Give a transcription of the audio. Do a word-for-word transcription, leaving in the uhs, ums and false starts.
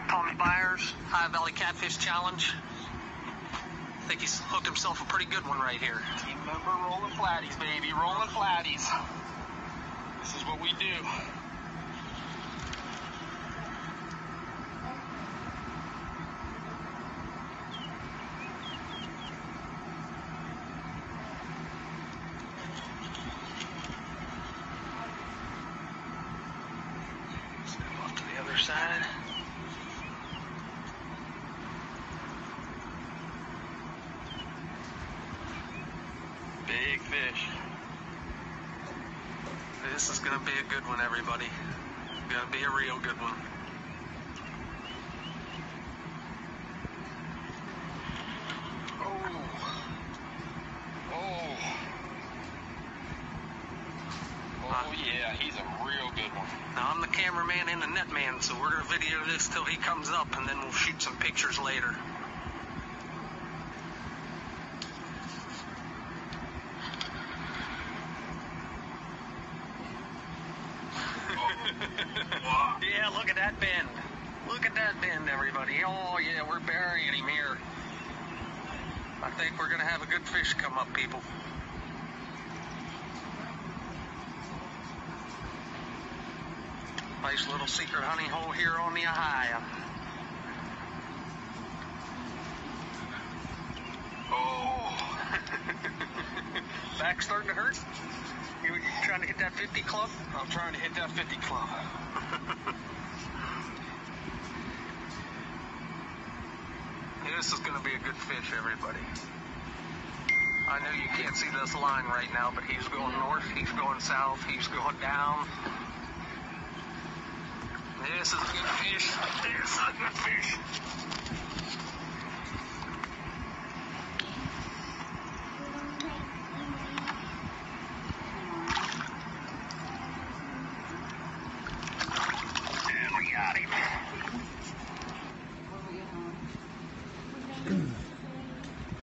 Tommy Byers, High Valley Catfish Challenge. I think he's hooked himself a pretty good one right here. Team member rolling flatties, baby, rolling flatties. This is what we do. Step off to the other side. Big fish. This is gonna be a good one, everybody. Gonna be a real good one. Oh. Oh. Oh yeah, he's a real good one. Now I'm the cameraman and the net man, so we're gonna video this till he comes up, and then we'll shoot some pictures later. Yeah, look at that bend. Look at that bend, everybody. Oh, yeah, we're burying him here. I think we're going to have a good fish come up, people. Nice little secret honey hole here on the Ohio. Oh. Back starting to hurt? You trying to hit that fifty club? I'm trying to hit that fifty club. This is going to be a good fish, everybody. I know you can't see this line right now, but he's going north, he's going south, he's going down. This is a good fish.